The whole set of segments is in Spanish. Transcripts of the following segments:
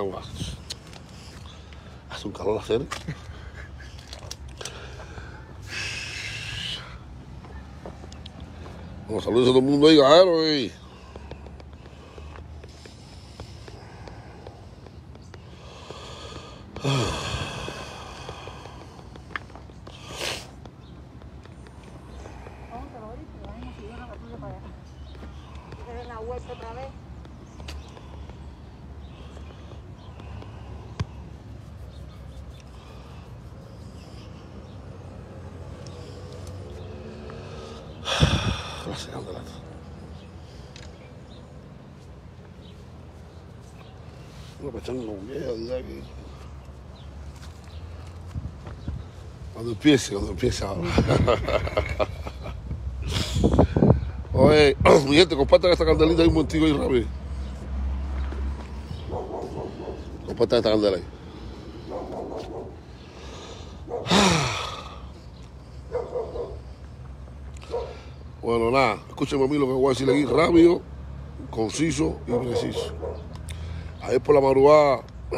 agua. Hace un calor hacer. Bueno, saludos a todo el mundo ahí, gajero, y... otra vez. Gracias, Andrés. Una pechanga con vieja, aquí. Cuando empiece ahora. Oye, mi gente, compartan esta candelita ahí un momentico ahí rápido. Compartan esta candela ahí. Bueno, nada, escúchenme a mí lo que voy a decir aquí, rápido, conciso y preciso. Ayer por la madrugada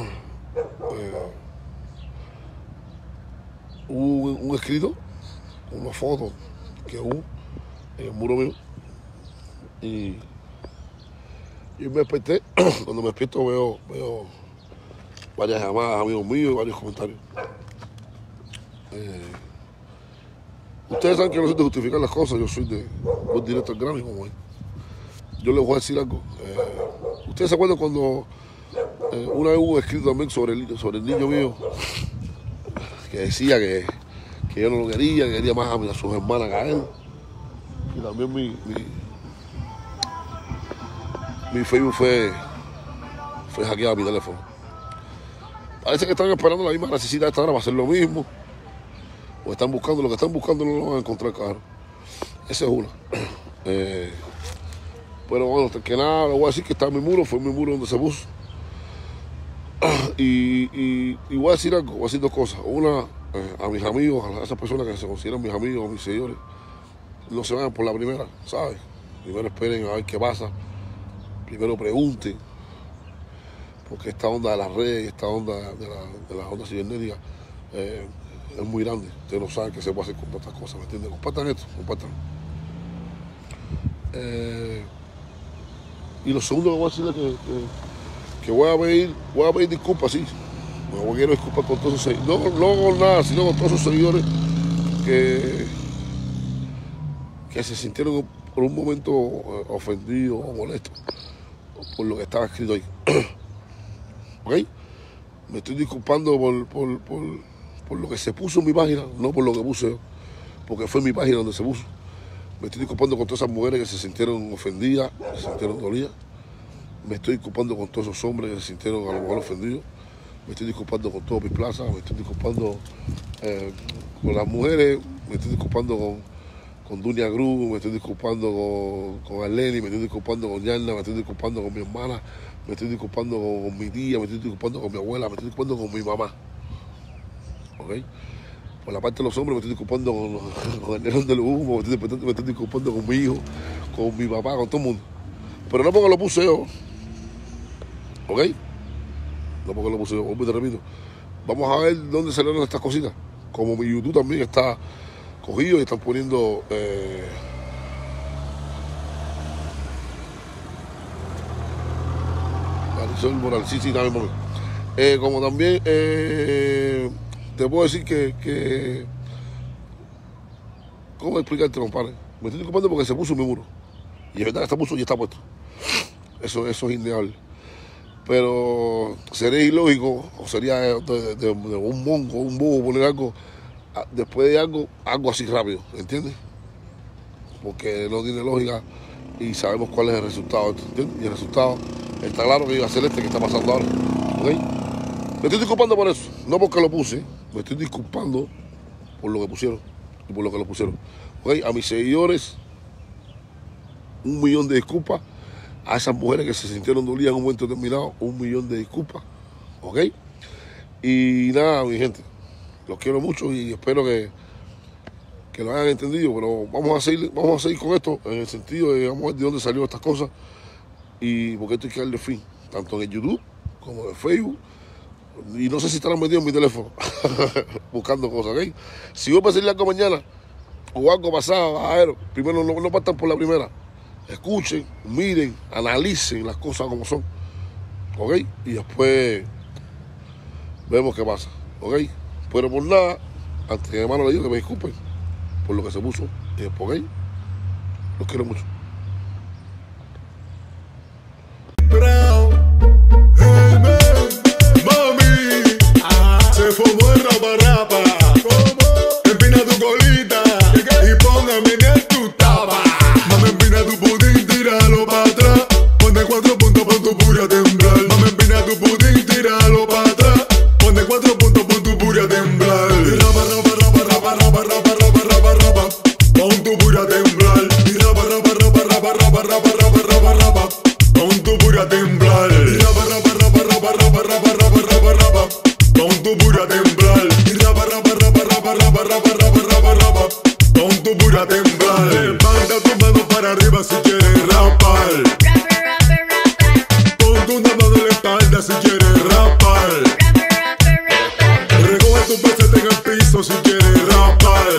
hubo un escrito, una foto que hubo en el muro mío. Y me desperté, cuando me despierto veo varias llamadas, amigos míos, y varios comentarios. Ustedes saben que yo no soy de justificar las cosas, yo soy de voy directo al grano como es. Yo les voy a decir algo. ¿Ustedes se acuerdan cuando una vez hubo escrito también sobre el niño mío que decía que yo no lo quería, que quería más a sus hermanas que a él? Y también mi Facebook fue hackeado mi teléfono. Parece que están esperando la misma necesidad esta hora para hacer lo mismo. O están buscando lo que están buscando, no lo van a encontrar, caro. Esa es una. Pero bueno, hasta que nada, le voy a decir que está en mi muro, fue mi muro donde se puso. Y voy a decir algo, voy a decir dos cosas. Una, a mis amigos, a esas personas que se consideran mis amigos, mis seguidores, no se vayan por la primera, ¿sabes? Primero esperen a ver qué pasa. Primero pregunten. Porque esta onda de las redes, esta onda de las ondas cibernéticas, es muy grande. Ustedes no saben qué se puede hacer con todas estas cosas, ¿me entienden? Compartan esto, compartan. Y lo segundo que voy a decirles que voy a pedir disculpas, sí. Me quiero disculpar con todos esos seguidores. No con nada, sino con todos esos seguidores que se sintieron por un momento ofendidos o molestos por lo que estaba escrito ahí. ¿Ok? Me estoy disculpando por lo que se puso en mi página, no por lo que puse yo, porque fue en mi página donde se puso. Me estoy disculpando con todas esas mujeres que se sintieron ofendidas, que se sintieron dolidas. Me estoy disculpando con todos esos hombres que se sintieron a lo mejor ofendidos. Me estoy disculpando con todo mi plaza, me estoy disculpando con las mujeres, me estoy disculpando con Dunia Gru, me estoy disculpando con Arleni, me estoy disculpando con Yarna, me estoy disculpando con mi hermana, me estoy disculpando con mi tía, me estoy disculpando con mi abuela, me estoy disculpando con mi mamá. ¿Ok? Por la parte de los hombres me estoy disculpando con el Nerón del Humo, me estoy disculpando con mi hijo, con mi papá, con todo el mundo. Pero no porque lo puse yo. ¿Ok? No porque lo puse yo, te repito. Vamos a ver dónde salieron estas cositas. Como mi YouTube también está cogido y están poniendo... Marisol Moral, sí, también, mami. Como también te puedo decir que ¿cómo explicarte, compadre? Me estoy disculpando porque se puso en mi muro. Y es verdad que está puesto y está puesto. Eso es innegable. Pero sería ilógico, o sería de un mongo, un bobo poner algo, después de algo así rápido, ¿entiendes? Porque no tiene lógica y sabemos cuál es el resultado, ¿entiendes? Y el resultado está claro que iba a ser este que está pasando ahora, ¿ok? Me estoy disculpando por eso, no porque lo puse, me estoy disculpando por lo que pusieron y por lo que lo pusieron. ¿Ok? A mis seguidores, 1.000.000 de disculpas. A esas mujeres que se sintieron dolidas en un momento determinado, 1.000.000 de disculpas. ¿Ok? Y nada, mi gente, los quiero mucho y espero que lo hayan entendido, pero vamos a seguir con esto en el sentido de vamos a ver de dónde salió estas cosas y porque esto hay que darle fin, tanto en el YouTube como de Facebook. Y no sé si estarán metidos en mi teléfono buscando cosas, ¿ok? Si voy a decirle algo mañana o algo pasado, primero no partan por la primera. Escuchen, miren, analicen las cosas como son, ¿ok? Y después vemos qué pasa, ¿ok? Pero por nada, antes que mi hermano le digo que me disculpen por lo que se puso y después, ¿ok? Los quiero mucho. Se fumó el rapa. Empina tu colita y póngame en tu tapa. Mami, empina tu pudín, tíralo para atrás. Ponte 4 puntos, pon tu puri a temblar. Mami, empina tu pudín, tíralo para atrás. Ponte 4 puntos, pon tu puri a temblar. Y rapa, pon tu puri a temblar. Y rapa, pon tu puri a temblar. Y rapa, pon tu puri a temblar. Y rapa, pon tu puri a temblar. Levanta tu mano para arriba si quieres rapar. Pon una mano en la espalda si quieres rapar. Recoge tu peseta en el piso si quieres rapar.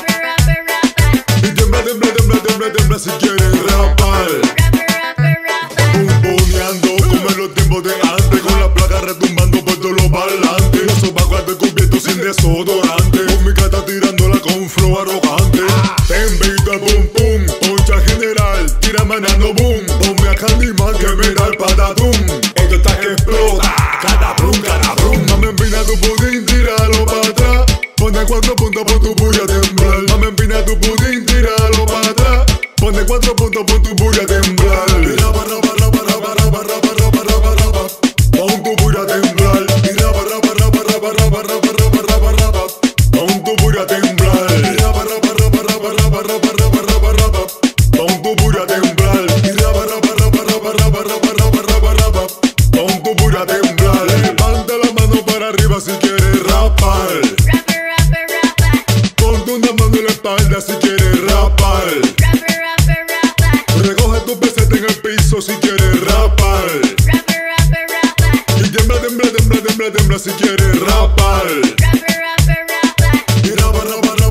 Y tiembla si quieres rapar. Pumponeando como en los tiempos de antes, con la placa retumbando por todos los parlantes. Los sobacos descubiertos sin desodorante, con mi gata tirándola con flow arrogante. Te invito a pum pum, poncha general, tira manando boom. Ponme a Candyman que me da el patatum. Esto está que explota, cada brum. Mami, empina tu pudín, tíralo para atrás. Ponte 4 puntos, pon tu puri a temblar. Mami, empina tu pudín, tíralo para atrás. Ponte 4 puntos, pon tu puri a temblar. Y rapa, pon tu puri a temblar. Y rapa, pon tu puri a temblar. Y rapa, pon tu puri a temblar. Y rapa, pon tu puri a temblar. Levanta la mano para arriba si quieres rapar. Ponte una mano en la espalda si quieres rapar. Recoge tu peseta en el piso si quieres rapar. Y tiembla si quieres rapar. Y rapa,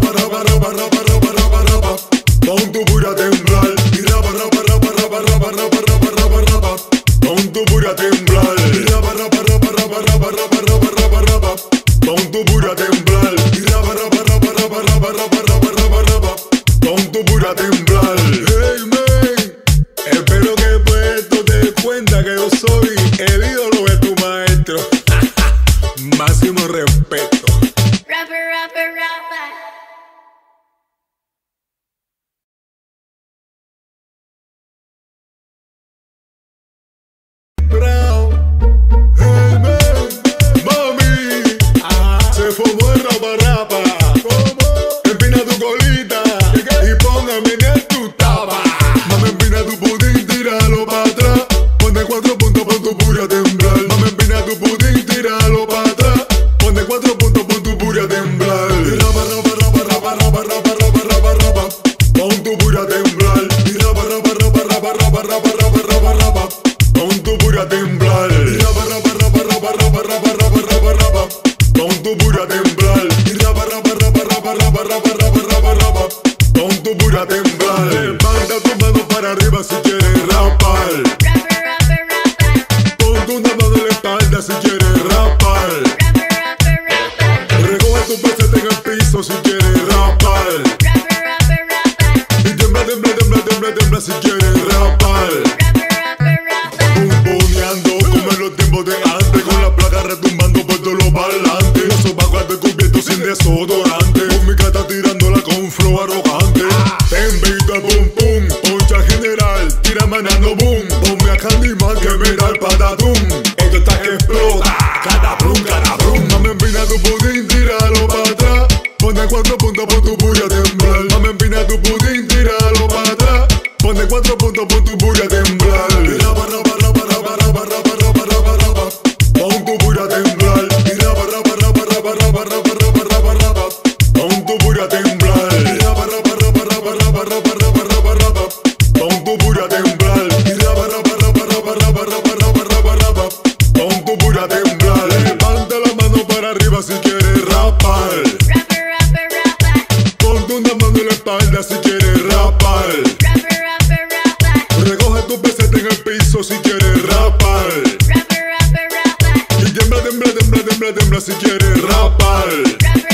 pon tu puri a temblar. Y rapa, pon tu puri a temblar. Y rapa, pon tu puri a temblar. Y rapa, pon tu puri a temblar. Hey man, espero que puesto te des cuenta que yo soy el ídolo de tu maestro. Máximo respeto. Hey man, mami, se fumó el rapa. Empina tu colita y póngame en tu tapa. Mami, empina tu pudín, tíralo para atrás. Ponte 4 puntos, pon tu puri a temblar. Mami, empina tu pudín, tíralo para atrás. Ponte 4 puntos, pon tu puri a temblar. Y rapa, pon tu puri a temblar. Y rapa, pon tu puri a temblar. Y rapa, pon tu puri a temblar. Y rapa, pon tu puri a temblar. Levanta tu mano para arriba si quieres rapar. Ponte una mano en la espalda si quieres rapar. Recoge tu peseta en el piso si quieres rapar. Y tiembla si quieres rapar. Pumponeando como en los tiempos de antes, con la placa retumbando por todos los parlantes. Los sobacos descubiertos sin desodorante, con mi gata tirándola con flow arrogante. Te invito a pum pum, poncha general, tira manando boom. Ponme a Candyman que me da el patatum. Esto está que explota, cada brum. Mami, empina tu pudín, tíralo para atrás. Ponte 4 puntos, pon tu puri a temblar. Mami, empina tu pudín, tíralo para atrás. Ponte 4 puntos, pon tu puri a temblar. Y rapa, pon tu puri a temblar. Y rapa, pon tu puri a temblar. Y rapa, pon tu puri a temblar. Y rapa, pon tu puri moviendo la espalda si quieres rapar. Recoge tu peseta en el piso si quieres rapar. Y tiembla, tiembla, tiembla, tiembla, tiembla si quieres rapar.